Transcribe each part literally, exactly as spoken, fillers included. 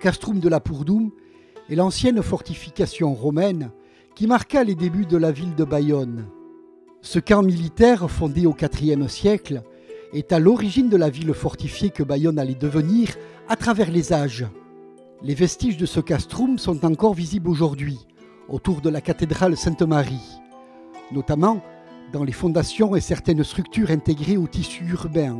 castrum de la Pourdoum est l'ancienne fortification romaine qui marqua les débuts de la ville de Bayonne. Ce camp militaire, fondé au quatrième siècle, est à l'origine de la ville fortifiée que Bayonne allait devenir à travers les âges. Les vestiges de ce castrum sont encore visibles aujourd'hui, autour de la cathédrale Sainte-Marie, notamment dans les fondations et certaines structures intégrées au tissu urbain.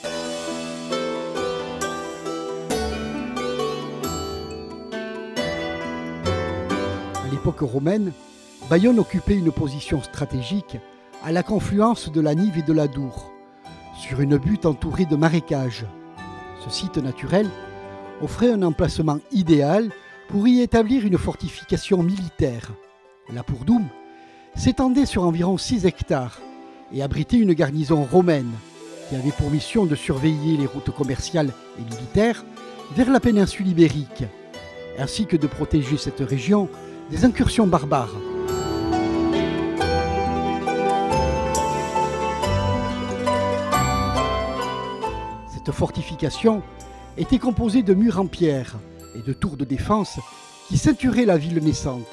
À l'époque romaine, Bayonne occupait une position stratégique à la confluence de la Nive et de la Dour, sur une butte entourée de marécages. Ce site naturel offrait un emplacement idéal pour y établir une fortification militaire. La Pourdoum s'étendait sur environ six hectares et abritait une garnison romaine qui avait pour mission de surveiller les routes commerciales et militaires vers la péninsule ibérique, ainsi que de protéger cette région des incursions barbares. Cette fortification était composée de murs en pierre et de tours de défense qui ceinturaient la ville naissante.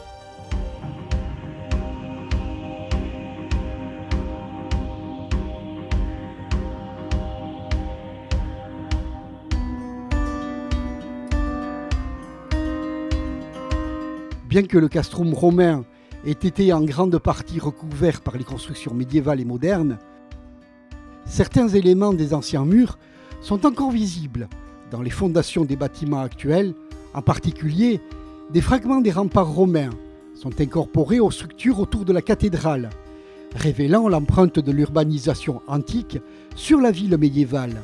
Bien que le castrum romain ait été en grande partie recouvert par les constructions médiévales et modernes, certains éléments des anciens murs sont encore visibles dans les fondations des bâtiments actuels, en particulier des fragments des remparts romains sont incorporés aux structures autour de la cathédrale, révélant l'empreinte de l'urbanisation antique sur la ville médiévale.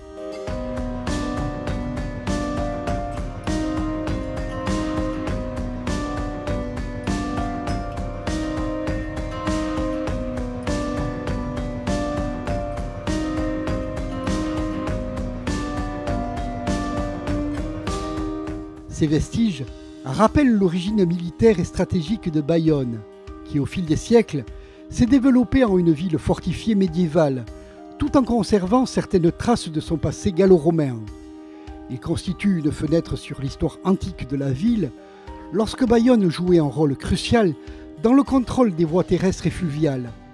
Ces vestiges rappellent l'origine militaire et stratégique de Bayonne, qui au fil des siècles s'est développée en une ville fortifiée médiévale, tout en conservant certaines traces de son passé gallo-romain. Il constitue une fenêtre sur l'histoire antique de la ville, lorsque Bayonne jouait un rôle crucial dans le contrôle des voies terrestres et fluviales.